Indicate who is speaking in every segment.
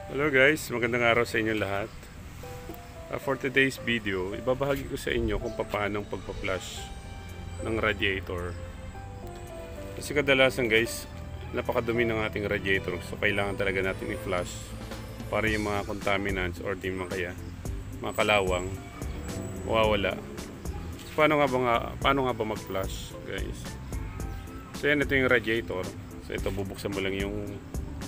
Speaker 1: Hello guys, magandang araw sa inyo lahat. For today's video, ibabahagi ko sa inyo kung paano ang pagpa-flush ng radiator. Kasi kadalasan guys, napakadumi ng ating radiator. So kailangan talaga natin i-flush para yung mga contaminants or di man kaya mga kalawang mawawala. So, paano nga ba mag-flush guys? So yan, ito yung radiator. So ito, bubuksan mo lang yung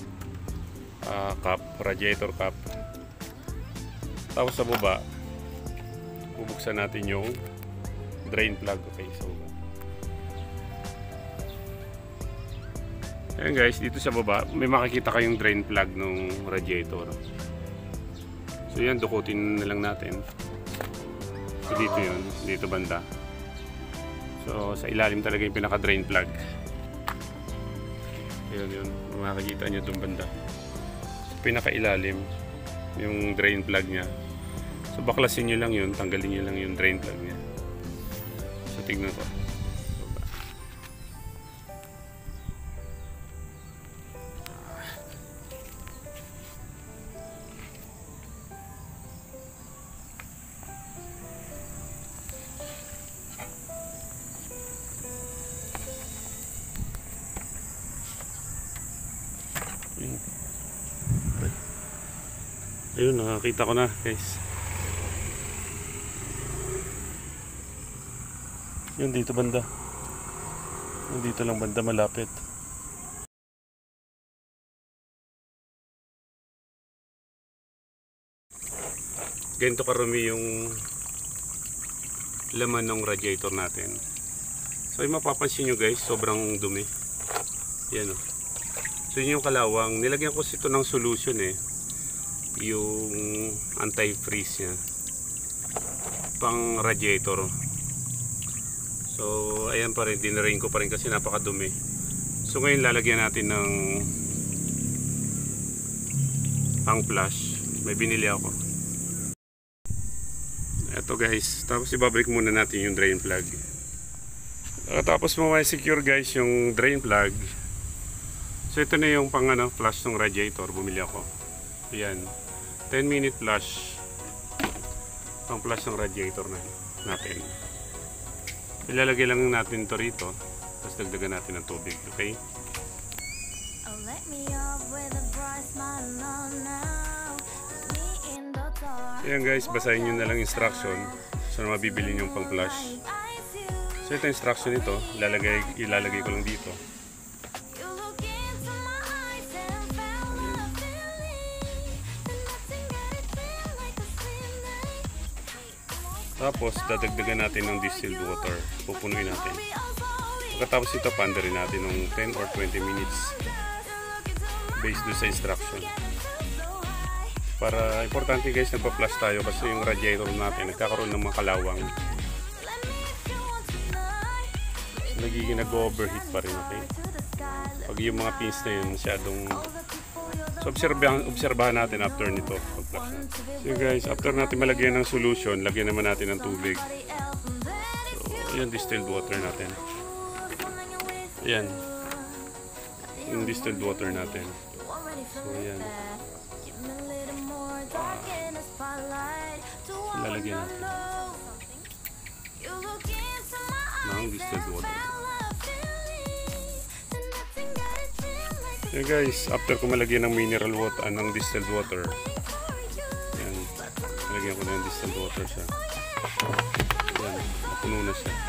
Speaker 1: cap, radiator cap. Tapos sa baba bubuksan natin yung drain plug. Okay, sa baba. Ayan guys, dito sa baba may makikita kayong drain plug ng radiator. So yan, dukutin na lang natin. So dito yun, dito banda. So sa ilalim talaga yung pinaka drain plug. Ayun, makikita nyo itong banda, pinakailalim yung drain plug nya. So baklasin nyo lang yun, tanggalin nyo lang yung drain plug nya. So tignan ko. Ayun, nakakita ko na guys. Yun dito banda. Yun dito lang banda, malapit. Ganito karami yung laman ng radiator natin. So yung mapapansin nyo guys, sobrang dumi. Yan o. So yun yung kalawang. Nilagyan ko ito ng solution yung anti-freeze nya pang radiator. So ayan pa rin, dinarain ko pa rin kasi napakadumi. So ngayon lalagyan natin ng pang flush. May binili ako. Eto guys, tapos ibabalik muna natin yung drain plug. Tapos mo may secure guys yung drain plug. So ito na yung pang flush ng radiator, bumili ako. Ayan, 10-minute flush, pang flush ng radiator natin. Ilalagay lang natin ito rito, tapos dagdagan natin ng tubig, okay? Ayan guys, basahin nyo na lang instruction so na mabibili nyo yung pang flush. So ito instruction ito, ilalagay ko lang dito. Tapos dadagdagan natin ng distilled water, pupunuin natin. Pagkatapos ito, pandarin natin ng 10 or 20 minutes based doon sa instruction. Para importante guys, nagpa-flush tayo kasi yung radiator natin nagkakaroon ng mga kalawang. So, nag-overheat pa rin, okay? Pag yung mga pins na yun masyadong, so obserbahan natin after nito pag-flush natin. So guys, after natin malagyan ng solution, lagyan naman natin ng tubig. So ayan, distilled water natin. Ayan, yung distilled water natin. So ayan, lalagyan natin ng distilled water. Ayan guys, after ko malagyan ng mineral water, ng distilled water, ayan, malagyan ko na yung distilled water siya. Ayan, napuno na siya.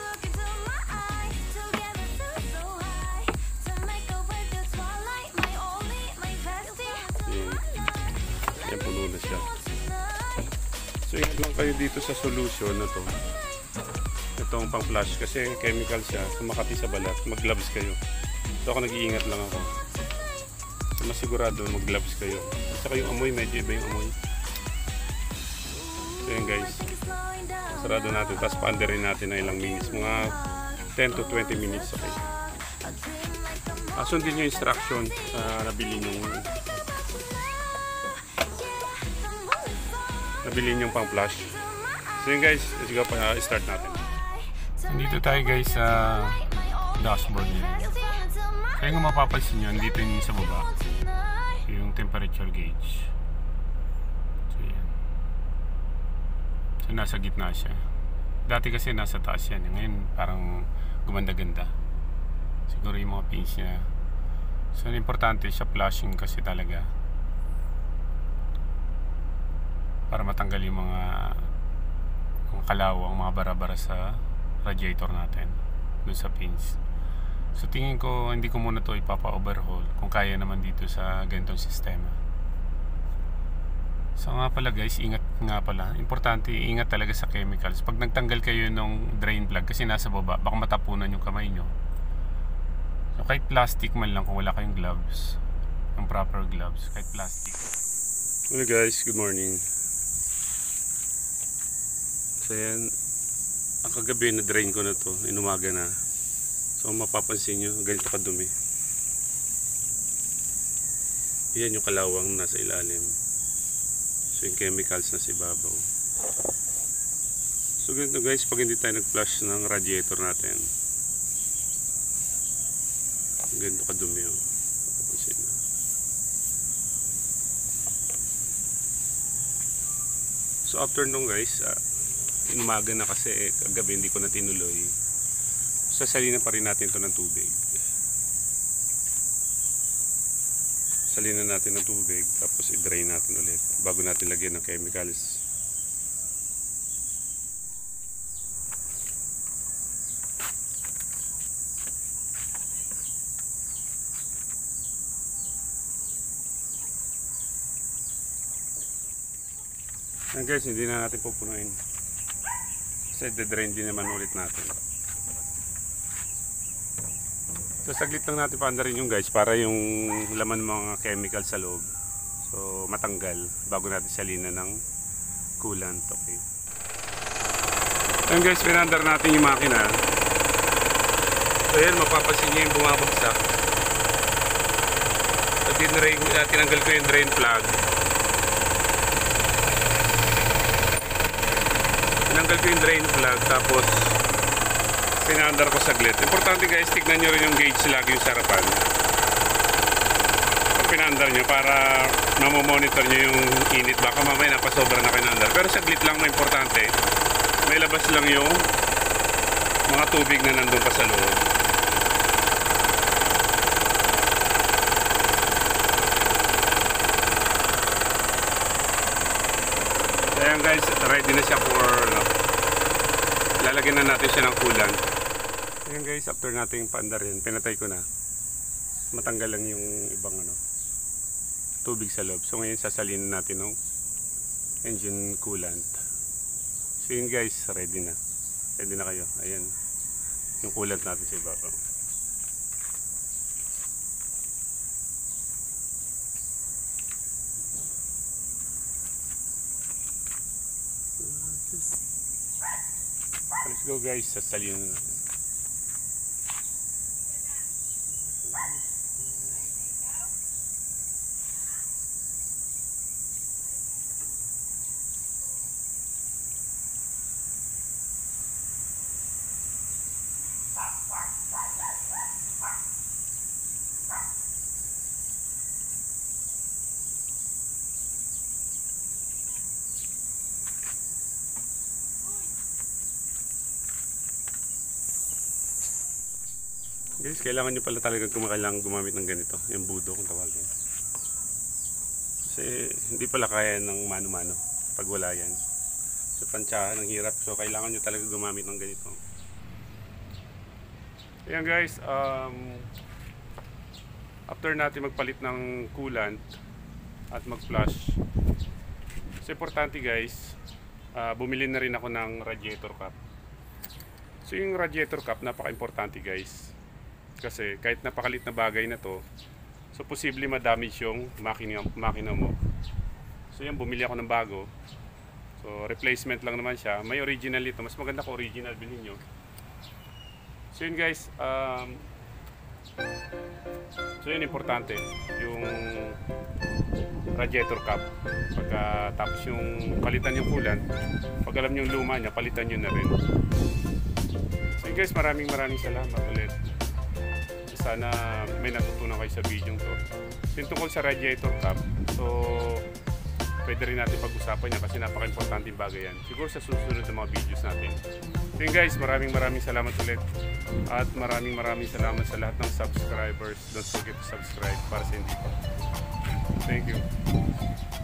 Speaker 1: Ayan, ayan, puno na siya. So ingat lang kayo dito sa solution na to. Itong pang flush kasi chemical siya, sumakati sa balat, mag-gloves kayo. So ako nag-iingat lang ako. So masigurado mag-gloves kayo. At saka yung amoy, medyo iba yung amoy. So yun guys, sarado natin, tapos paandarin natin na ilang minutes, mga 10 to 20 minutes, okay? Sundin yung instruction sa nabili yung pang flush. So yun guys, let's go, start natin. Dito tayo guys sa dashboard niya. Kaya nga mapapansin nyo, dito yung sa baba. yung temperature gauge. So yan. So nasa gitna siya. Dati kasi nasa taas yan. Ngayon parang gumanda-ganda. Siguro yung mga pins niya. So importante siya flashing kasi talaga. Para matanggal yung mga kalawang, mga bara-bara sa radiator natin. Dun sa pins. So tingin ko hindi ko muna to ipapa-overhaul kung kaya naman dito sa ganitong sistema. So nga pala guys, ingat nga pala. Importante, ingat talaga sa chemicals. Pag nagtanggal kayo ng drain plug kasi nasa baba, baka matapunan yung kamay nyo. So kahit plastic man lang kung wala kayong gloves, yung proper gloves, kahit plastic. Hello guys, good morning. So yan, ang kagabi na drain ko na to, inumaga na. So mapapansin nyo, ganito kadumi. Yan yung kalawang nasa ilalim. So yung chemicals na sa ibabaw. So ganito guys, pag hindi tayo nag-flush ng radiator natin, ganito kadumi oh. Mapapansin nyo. So after nung guys, inumaga na kasi kagabi hindi ko na tinuloy. Sasalinan pa rin natin ito ng tubig. Salinan natin ng tubig tapos i-drain natin ulit bago natin lagyan ng chemicals. And guys, hindi na natin pupunuin kasi de-drain din naman ulit natin. So saglit lang natin paandarin yung guys para yung laman mga chemical sa loob so matanggal bago natin salinan ng coolant. Okay. Ayan guys, pinandar natin yung makina. So ayan, mapapansin nyo yung bumabagsak. So tinanggal ko yung drain plug. Tinanggal ko yung drain plug tapos pinandar ko saglit. Importante guys, tignan nyo rin yung gauge lagi yung sarapan. Pag pinandar nyo para mamomonitor nyo yung init. Baka mamaya napasobra na pinandar. Pero saglit lang, may importante. May labas lang yung mga tubig na nandun pa sa loob. Ayan guys, ready na siya for lalagyan na natin siya ng coolant. Ayan guys, after natin paandarin, pinatay ko na. Matanggal lang yung ibang tubig sa loob. So ngayon sasalinin natin ng engine coolant. So yun guys, ready na. Ready na kayo. Ayan, yung coolant natin sa ibabaw. Let's go guys, sasalinin natin. Guys, kailangan nyo pala talaga kailangan gumamit ng ganito, yung budo kung tawagin. Kasi hindi pala kaya ng mano-mano pag wala yan. So tansyahan, ang hirap. So kailangan nyo talaga gumamit ng ganito. Ayan guys, after natin magpalit ng coolant at mag-flush, so importante guys, bumili na rin ako ng radiator cap. So yung radiator cap, napaka-importante guys. Kasi kahit napakalit na bagay na to, so posible ma-damage yung makina mo. So yan, bumili ako ng bago. So replacement lang naman siya. May original ito. Mas maganda kung original bilhin nyo. So yun guys, so yun importante yung radiator cap. Pagkatapos yung palitan yung coolant, pag alam nyo yung luma niya, palitan nyo na rin. So yun guys, maraming salamat ulit. Sana may natutunan kayo sa video to. So So yung tungkol sa radiator cap, so pwede rin natin pag-usapan yan kasi napaka-importanting bagay yan. Siguro sa susunod na mga videos natin. So yun guys, maraming salamat ulit. At maraming salamat sa lahat ng subscribers. Don't forget to subscribe para sa hindi pa. Thank you.